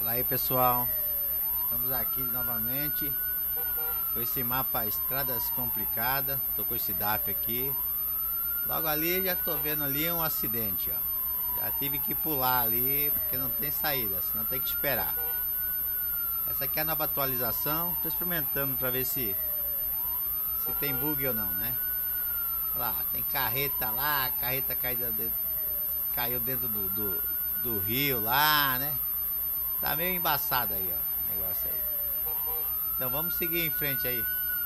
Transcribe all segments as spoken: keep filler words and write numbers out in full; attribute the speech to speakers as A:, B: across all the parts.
A: Olá aí pessoal, estamos aqui novamente com esse mapa Estradas Complicadas. Tô com esse D A P aqui. Logo ali já tô vendo ali um acidente, ó. Já tive que pular ali porque não tem saída, senão tem que esperar. Essa aqui é a nova atualização. Tô experimentando para ver se se tem bug ou não, né? Lá, tem carreta lá, a carreta caiu dentro, caiu dentro do, do, do rio lá, né? Tá meio embaçado aí, ó, o negócio aí. Então vamos seguir em frente aí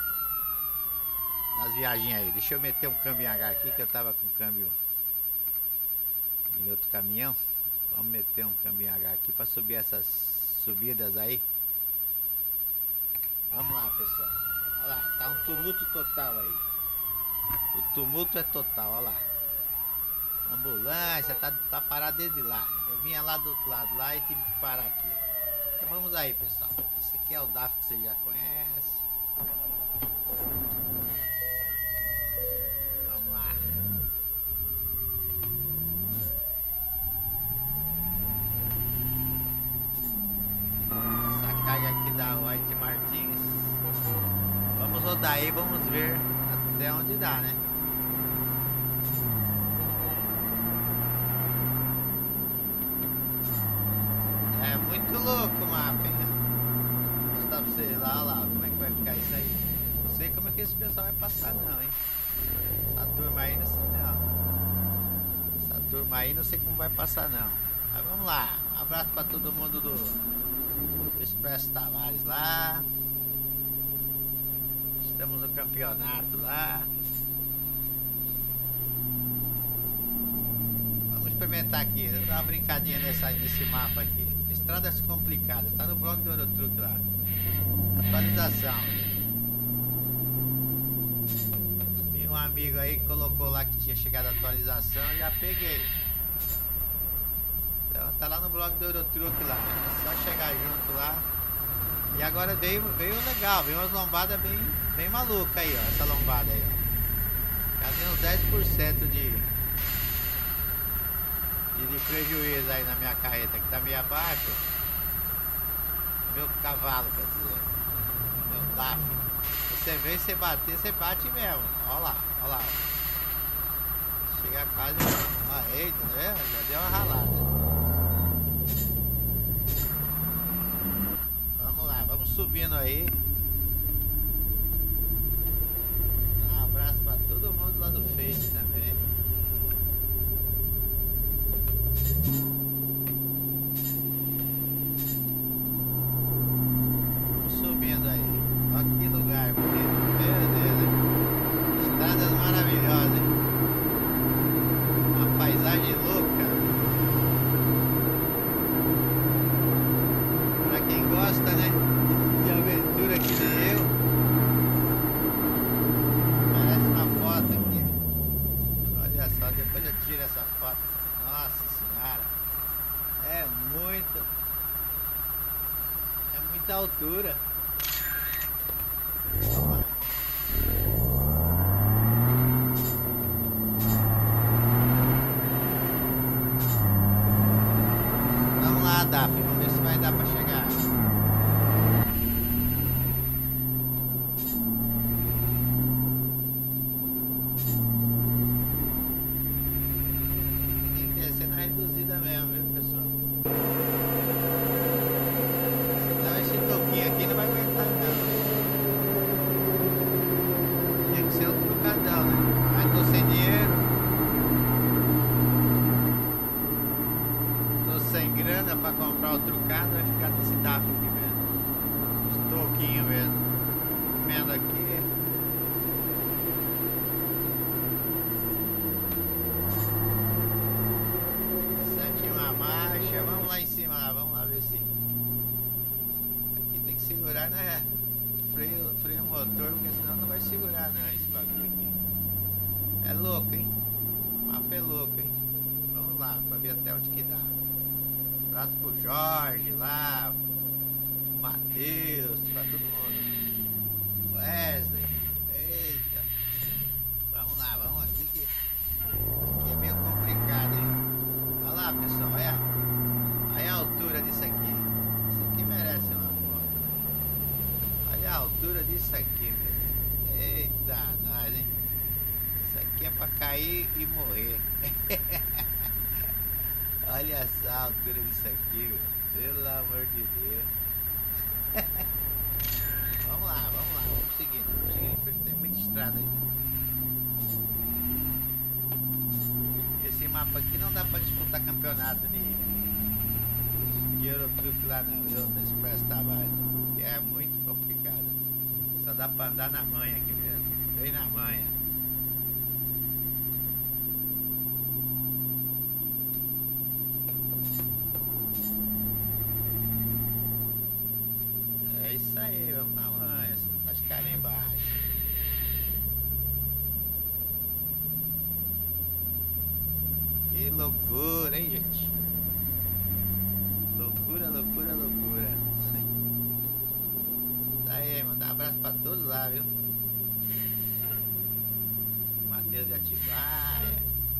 A: nas viagens aí. Deixa eu meter um câmbio em H aqui, que eu tava com câmbio em outro caminhão. Vamos meter um câmbio em H aqui para subir essas subidas aí. Vamos lá, pessoal. Olha lá, tá um tumulto total aí. O tumulto é total, olha lá. A ambulância tá, tá parada desde lá. Eu vinha lá do outro lado lá e tive que parar aqui. Então vamos aí, pessoal. Esse aqui é o D A F que você já conhece. Vamos lá. Essa carga aqui da White Martins. Vamos rodar aí, vamos ver até onde dá, né? É muito louco o mapa, hein? Vou mostrar pra vocês lá, lá, como é que vai ficar isso aí. Não sei como é que esse pessoal vai passar não, hein? Essa turma aí não sei não. Essa turma aí não sei como vai passar não. Mas vamos lá. Um abraço pra todo mundo do, do Expresso Tavares lá. Estamos no campeonato lá. Vamos experimentar aqui. Vamos dar uma brincadinha nessa, nesse mapa aqui. Estradas Complicadas. Tá no blog do Eurotruck lá. Atualização. E um amigo aí colocou lá que tinha chegado a atualização. Já peguei. Então tá lá no blog do Eurotruck lá. É só chegar junto lá. E agora veio, veio legal. Veio umas lombadas bem, bem malucas aí, ó. Essa lombada aí, ó. Já uns dez por cento de... E de prejuízo aí na minha carreta, que tá meio abaixo. Meu cavalo, quer dizer. Meu D A F. Você vem, você bater, você bate mesmo. Olha lá, olha lá. Chega quase. Ó, eita, né? Já deu uma ralada. Vamos lá, vamos subindo aí. Um abraço pra todo mundo lá do Face também. Vamos subindo aí. Olha que lugar bonito. Meu Deus, hein? Estradas maravilhosas, hein? Uma paisagem louca. Pra quem gosta, né? De aventura que nem eu. Parece uma foto aqui. Olha só, depois eu tiro essa foto. Nossa senhora. É muito. É muita altura. Vamos lá. Vamos lá, D A F. Vamos ver se vai dar pra chegar. Tem que descer na reduzida mesmo, viu, pessoal? Senão esse toquinho aqui não vai aguentar não. Tinha que ser um trucadão, né? Mas tô sem dinheiro. Tô sem grana pra comprar o trucado, vai ficar nesse D A F aqui mesmo. Os toquinhos mesmo. Comendo aqui. Sétima marcha, vamos lá em cima lá, vamos lá ver se. Aqui tem que segurar, né? Freio, freio motor, porque senão não vai segurar não esse bagulho aqui. É louco, hein? O mapa é louco, hein? Vamos lá, pra ver até onde que dá. Abraço pro Jorge lá, pro Matheus, pra todo mundo. Wesley, eita. Vamos lá, vamos aqui que aqui é meio complicado, hein? Olha lá, pessoal, olha, olha a altura disso aqui. disso aqui, meu. Eita, nós, hein? Isso aqui é pra cair e morrer. Olha só a altura disso aqui, meu. Pelo amor de Deus. Vamos lá, vamos lá. Vamos seguindo. Vamos seguindo, porque tem muita estrada aí. Esse mapa aqui não dá pra disputar campeonato de, de Eurotruck lá não, viu? No Expresso Tavares. É muito complicado. Só dá pra andar na manha aqui mesmo. Bem na manha. É isso aí, vamos na manha. Senão nós caímos lá embaixo. Que loucura, hein, gente? Loucura, loucura, loucura. Tá aí, mandar um abraço pra todos lá, viu? Matheus de Atibaia.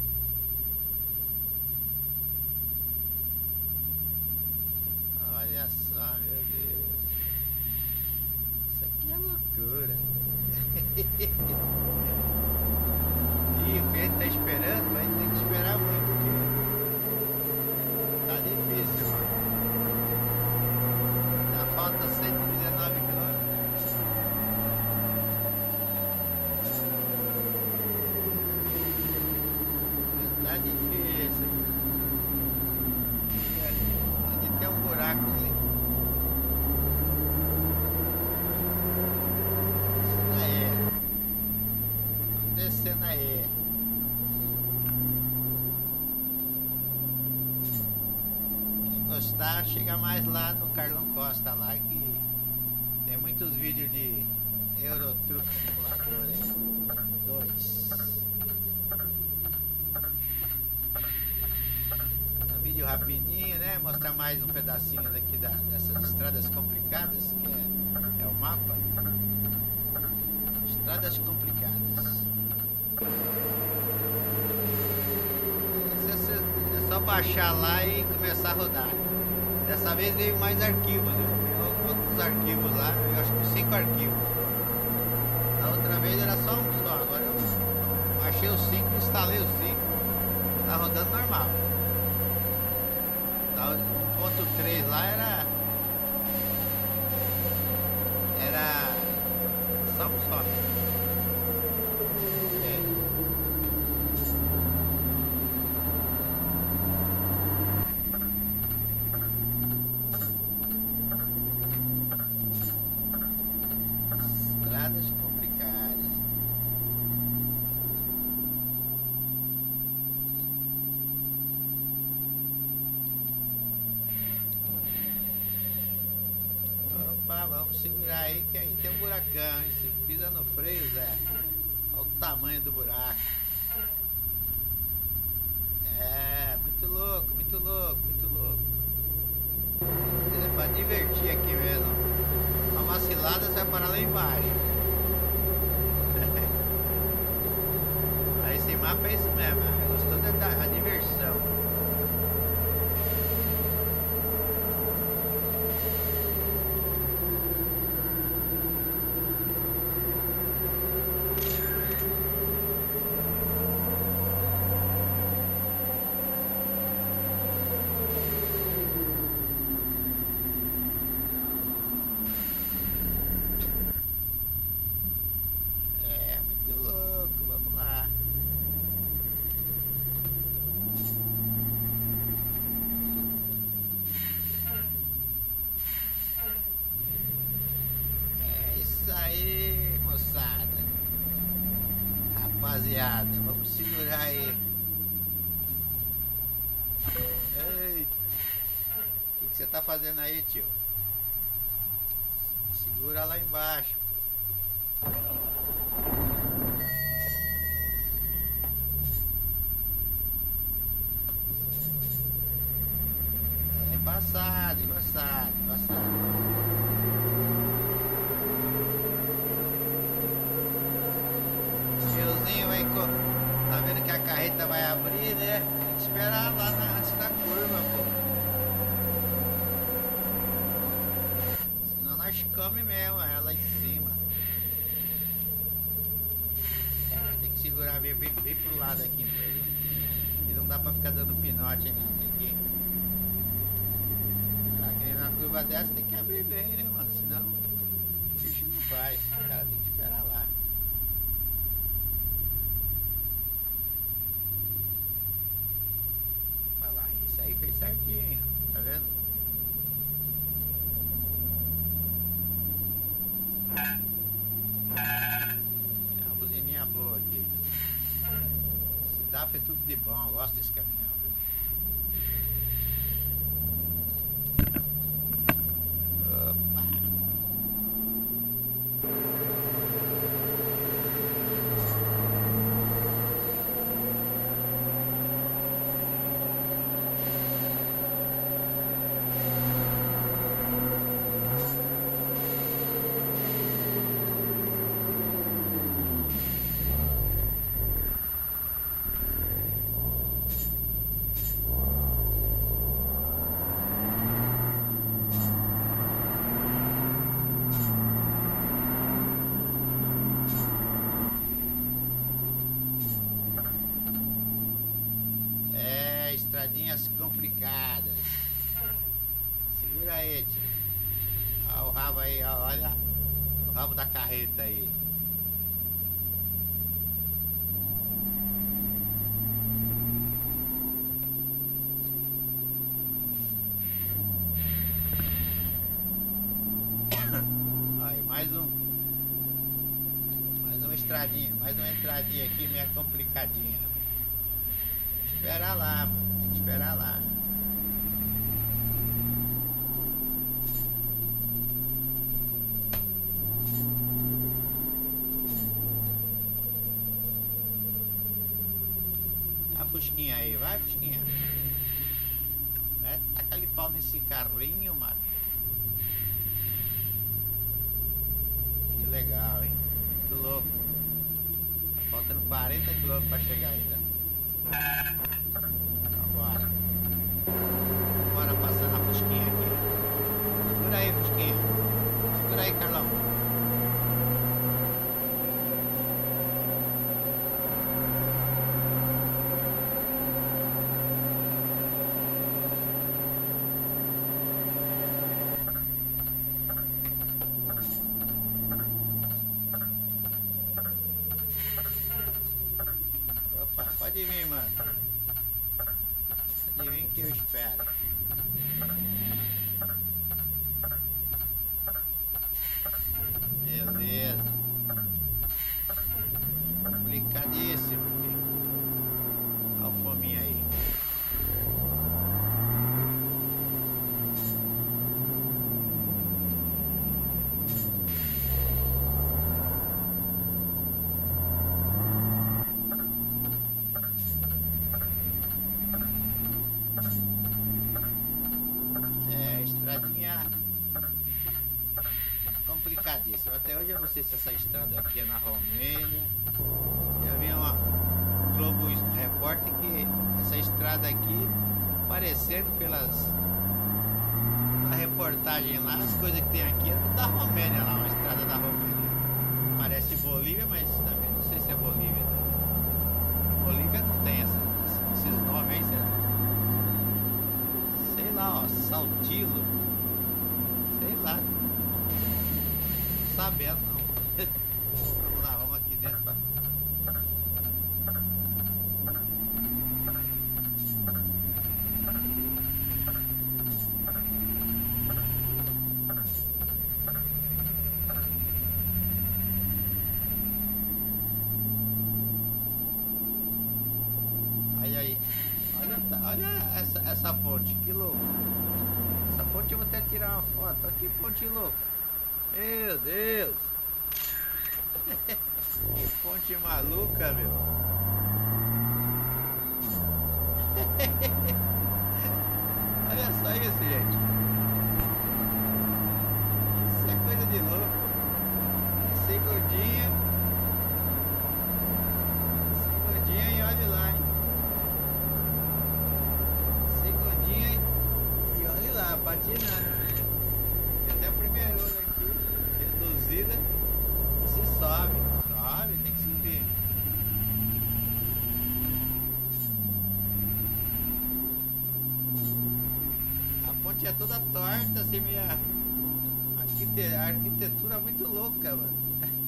A: Olha só, meu Deus. Isso aqui é loucura. E o cliente tá esperando, vai ter que esperar muito, porque tá difícil, mano. Ainda falta cento e dezenove quilômetros. Tá difícil. E ali, ali tem um buraco ali. Isso aí. Vamos descendo aí. Gostar, chega mais lá no Carlão Costa lá, que tem muitos vídeos de Eurotruck Simulador aí. Dois. Um vídeo rapidinho, né? Mostrar mais um pedacinho daqui da, dessas estradas complicadas, que é, é o mapa. Estradas complicadas. É só baixar lá e começar a rodar. Dessa vez veio mais arquivos, viu? Outros arquivos lá, eu acho que cinco arquivos. Da outra vez era só um só, agora eu baixei os cinco, instalei os cinco. Tá rodando normal. um ponto três lá era. Era só um só. Estradas complicadas. Opa, vamos segurar aí que aí tem um buracão, hein? Se pisa no freio, Zé. Olha o tamanho do buraco. É, muito louco, muito louco, muito louco. É pra divertir aqui mesmo. Uma vacilada, você vai parar lá embaixo. Aí esse mapa é isso mesmo. Gostou da, da diversão. Aí, moçada, rapaziada, vamos segurar aí. Ei, o que, que você tá fazendo aí, tio? Segura lá embaixo. É embaçado, embaçado, embaçado. Vai, tá vendo que a carreta vai abrir, né? Tem que esperar lá na, antes da curva, pô. Senão nós come mesmo ela em cima. segurar bem, bem, bem pro lado aqui mesmo. E não dá pra ficar dando pinote não, tem que... Pra que nem na curva dessa tem que abrir bem, né, mano? Senão o bicho não faz, o cara tem que esperar lá. Olha lá, isso aí fez certinho, tá vendo? Tem uma buzininha boa aqui. Esse D A F é tudo de bom, eu gosto desse caminhão, viu? Opa! Estradinhas complicadas. Segura aí, tio. Olha o rabo aí, ó, olha o rabo da carreta aí. Aí, mais um. Mais uma estradinha, mais uma entradinha aqui, meio complicadinha. Esperar lá, mano. Tem que esperar lá. A Fusquinha aí, vai, Fusquinha. Vai, taca ali pau nesse carrinho, mano. Que legal, hein? Muito louco. Tá faltando quarenta quilômetros pra chegar ainda. Agora. Bora passar na Fusquinha aqui. Segura aí, Fusquinha. Segura aí, Carlão. Opa, pode vir, mano. Pode vir que eu espero. Beleza. Complicadíssimo aqui. Olha o fominha aí. É, estradinha complicadíssima. Até hoje eu não sei se essa estrada aqui é na Romênia. Já vi uma Globo Repórter que essa estrada aqui, parecendo pelas a reportagem lá, as coisas que tem aqui é tudo da Romênia lá, uma estrada da Romênia. Parece Bolívia, mas também não sei se é Bolívia. Bolívia não tem essa, esses nomes aí, será? Sei lá, ó, Saltillo. Sei lá. Não sabendo não. Vamos lá, vamos aqui dentro pra... Aí, aí. Olha, olha essa, essa ponte, que louco. Essa ponte eu vou até tirar uma foto. Olha que ponte louca. Meu Deus. Que ponte maluca, meu. Olha só isso, gente. Isso é coisa de louco. Segundinha. Segundinha e olha lá, hein. Segundinha e olha lá, patinando. Tem até a primeira onda aqui, reduzida. E se sobe. Sobe, tem que subir. ponte é toda torta, assim, meia... Arquite... A arquitetura é muito louca, mano.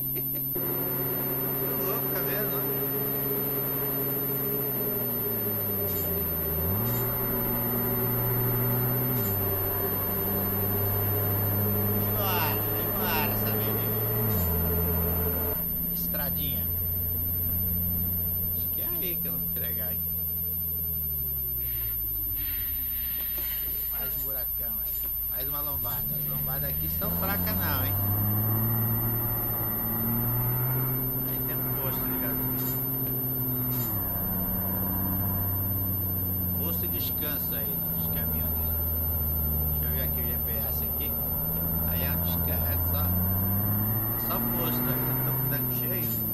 A: Muito louca mesmo, ó. Acho que é aí que eu vou entregar, hein? Mais um buracão aí. Mais uma lombada. As lombadas aqui são fracas não, hein? Aí tem um posto ligado. Posto de descanso aí dos caminhoneiros. Deixa eu ver aqui o G P S aqui. Aí é um descanso. É só, só posto aí. Tô com o tanque cheio.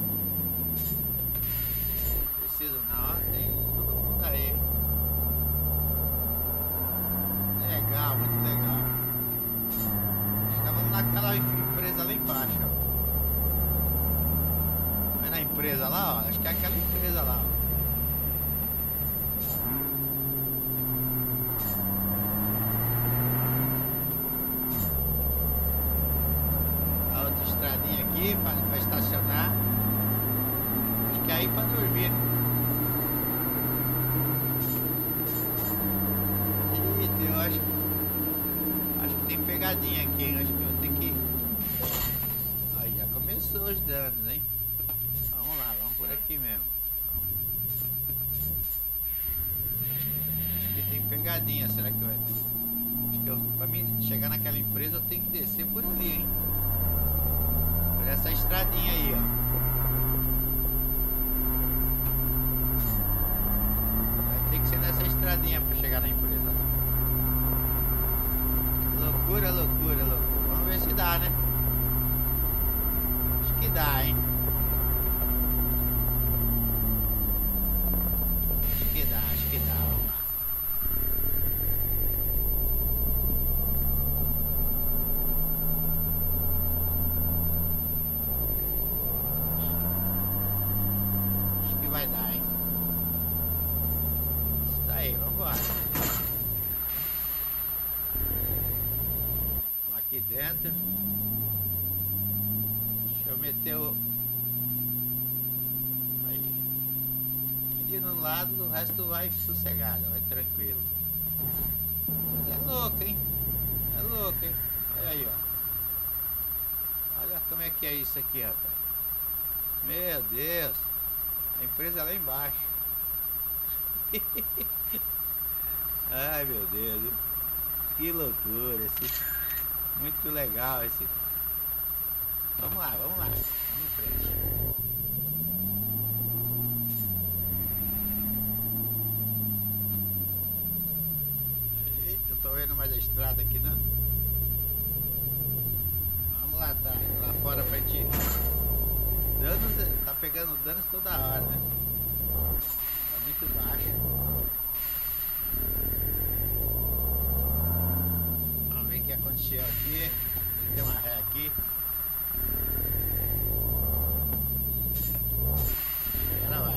A: Preciso não, ó, tem todo mundo aí. Legal, muito legal. Acho que nós vamos naquela empresa lá embaixo, ó. Vai na empresa lá, ó. Acho que é aquela empresa lá, ó. A outra estradinha aqui pra, pra estacionar. Acho que é aí pra dormir, né? Eu acho, acho que tem pegadinha aqui, hein? Acho que eu vou ter que... Aí já começou os danos, hein? Vamos lá, vamos por aqui mesmo. Acho que tem pegadinha, será que vai? Acho que eu, pra mim chegar naquela empresa eu tenho que descer por ali, hein? Por essa estradinha aí, ó. Vai ter que ser nessa estradinha pra chegar na empresa. Loucura, loucura, loucura. Vamos ver se dá, né? Acho que dá, hein? Acho que dá, acho que dá. Vamos lá. Acho que vai dar, hein? Isso daí, vamos embora. Aqui dentro. Deixa eu meter o... Aí. Aqui no lado, o resto vai sossegado, vai tranquilo. Mas é louco, hein? É louco, hein? Olha aí, ó. Olha como é que é isso aqui, rapaz. Meu Deus. A empresa é lá embaixo. Ai, meu Deus. Viu? Que loucura esse... Muito legal esse. Vamos lá, vamos lá. Vamos em frente. Eita, eu tô vendo mais a estrada aqui, não? Vamos lá, tá? Lá fora pra gente. Danos, tá pegando danos toda hora, né? Tá muito baixo. O que aconteceu aqui? Tem uma ré aqui. Agora vai.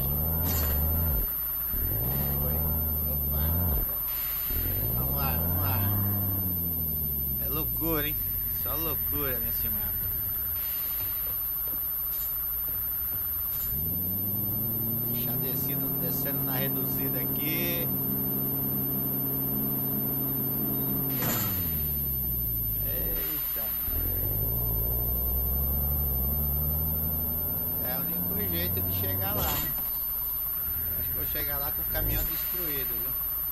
A: Foi. Opa, tá bom. Vamos lá, vamos lá. É loucura, hein? Só loucura nesse mapa. Deixar descendo, descendo na reduzida aqui. Jeito de chegar lá, né? Acho que vou chegar lá com o caminhão destruído, viu?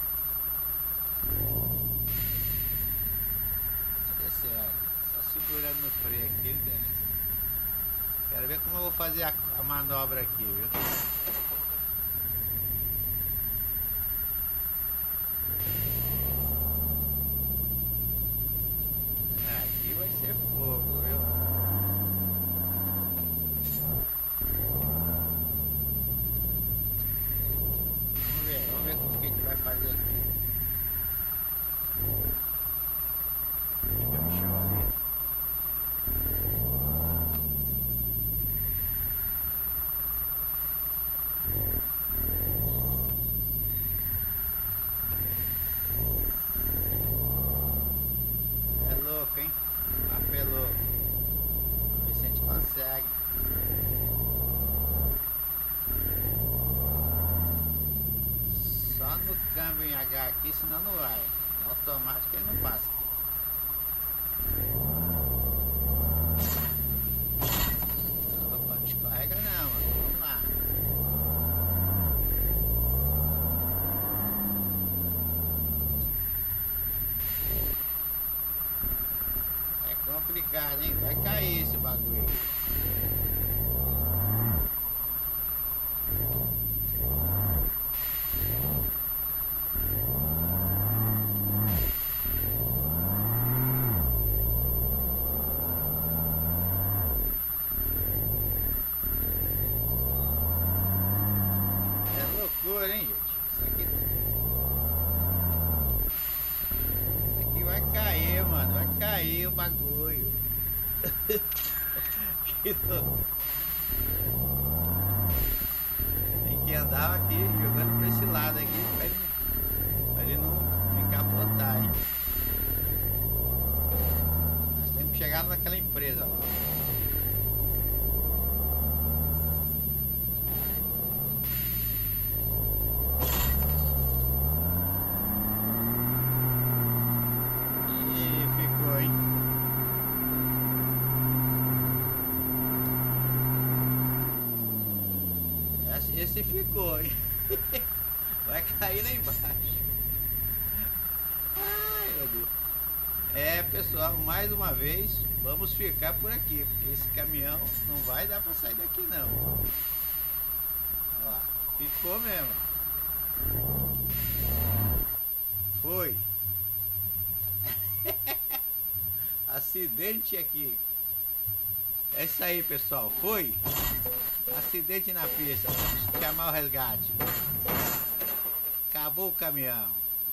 A: Descer, só segurando no freio aqui, ele desce. Quero ver como eu vou fazer a, a manobra aqui, viu? Aqui vai ser fogo, viu? Vai fazer aqui. Enganchou ali. buraco, hein? Apelou. Vamos ver se a gente consegue. Só no câmbio em H aqui, senão não vai. No automático ele não passa. Opa, não escorrega não, mano. Vamos lá. É complicado, hein? Vai cair esse bagulho. Loucura, hein, gente? Isso aqui... Isso aqui vai cair, mano. Vai cair o bagulho. Que louco. Tem que andar aqui, jogando pra esse lado aqui, pra ele, pra ele não me capotar, hein? Nós temos que chegar naquela empresa lá. Esse ficou, hein? Vai cair lá embaixo. Ai, meu Deus. É, pessoal, mais uma vez, vamos ficar por aqui, porque esse caminhão não vai dar pra sair daqui, não. Olha lá, ficou mesmo. Foi. Acidente aqui. É isso aí, pessoal. Foi. Acidente na pista. Vamos chamar o resgate. Acabou o caminhão.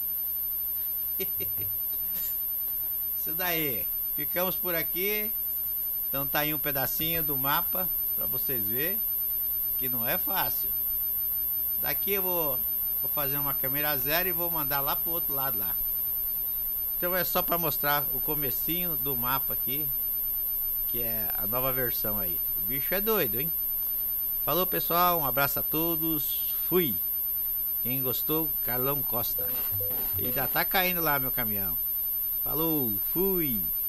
A: Isso daí. Ficamos por aqui. Então tá aí um pedacinho do mapa para vocês verem que não é fácil. Daqui eu vou, vou fazer uma câmera zero e vou mandar lá pro outro lado lá. Então é só para mostrar o comecinho do mapa aqui, que é a nova versão aí. O bicho é doido, hein? Falou, pessoal, um abraço a todos. Fui. Quem gostou, Carlão Costa. E ainda tá caindo lá meu caminhão. Falou, fui.